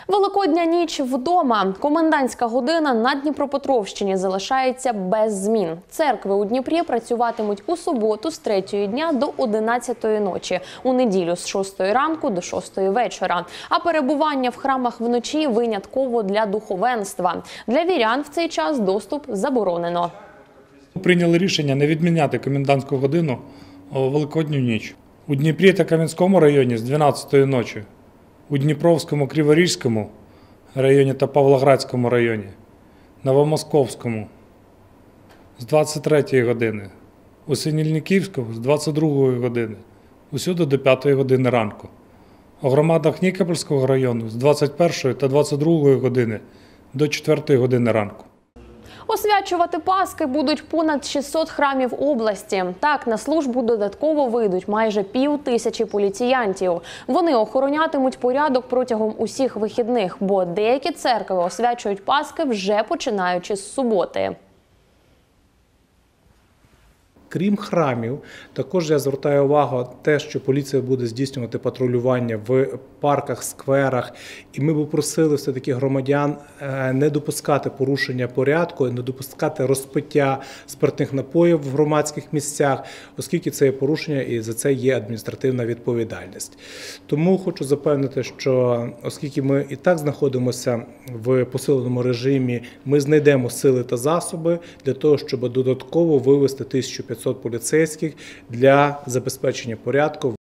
Великодня ніч вдома. Комендантська година на Дніпропетровщині залишається без змін. Церкви у Дніпрі працюватимуть у суботу з 3 дня до 11 ночі, у неділю з 6 ранку до 6 вечора. А перебування в храмах вночі винятково для духовенства. Для вірян в цей час доступ заборонено. Прийняли рішення не відміняти комендантську годину у Великодню ніч. У Дніпрі та Кам'янському районі з 12 ночі, у Дніпровському, Криворізькому районі та Павлоградському районі, Новомосковському з 23 години, у Синельниківському з 22 години, усюди до 5 години ранку. У громадах Нікопольського району з 21 та 22 години до 4 години ранку. Освячувати Паски будуть понад 600 храмів області. Так, на службу додатково вийдуть майже 5000 поліціянтів. Вони охоронятимуть порядок протягом усіх вихідних, бо деякі церкви освячують Паски вже починаючи з суботи. Крім храмів, також я звертаю увагу на те, що поліція буде здійснювати патрулювання в парках, скверах. І ми б просили все-таки громадян не допускати порушення порядку, не допускати розпиття спиртних напоїв в громадських місцях, оскільки це є порушення і за це є адміністративна відповідальність. Тому хочу запевнити, що оскільки ми і так знаходимося в посиленому режимі, ми знайдемо сили та засоби для того, щоб додатково вивести 1500 поліцейських для забезпечення порядку